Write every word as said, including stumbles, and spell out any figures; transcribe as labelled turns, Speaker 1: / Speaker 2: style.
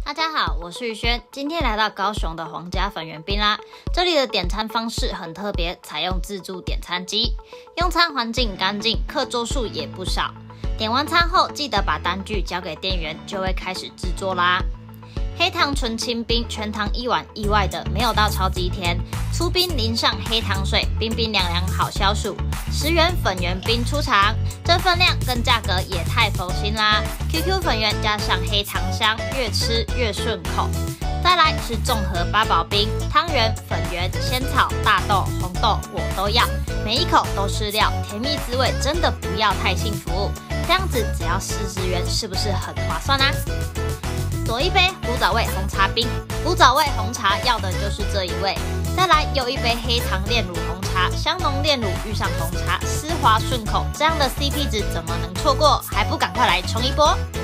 Speaker 1: 大家好，我是宇轩，今天来到高雄的皇家粉圆冰啦。这里的点餐方式很特别，采用自助点餐机，用餐环境干净，客桌数也不少。点完餐后，记得把单据交给店员，就会开始制作啦。黑糖纯清冰，全糖一碗，意外的没有到超级甜。粗冰淋上黑糖水，冰冰凉凉好消暑。十元粉圆冰出场，这分量跟价格也太佛心啦 ！Q Q 粉圆加上黑糖香，越吃越顺口。再来是综合八宝冰，汤圆、粉圆、仙草、大豆、红豆我都要，每一口都是料，甜蜜滋味真的不要太幸福。这样子只要四十元，是不是很划算啊？左一杯古早味红茶冰，古早味红茶要的就是这一位。再来又一杯黑糖炼乳红茶，香浓炼乳遇上红茶，丝滑顺口，这样的 C P 值怎么能错过？还不赶快来冲一波！